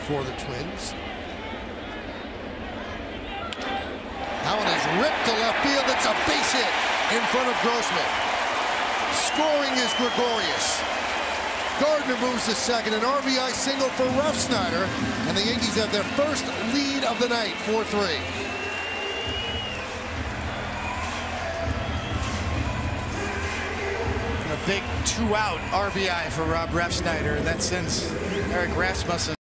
for the Twins. That one is ripped to left field. It's a base hit in front of Grossman. Scoring is Gregorius. Gardner moves to second, an RBI single for Refsnyder, and the Yankees have their first lead of the night, 4-3. A big 2-out RBI for Rob Refsnyder, and that sends Eric Rasmussen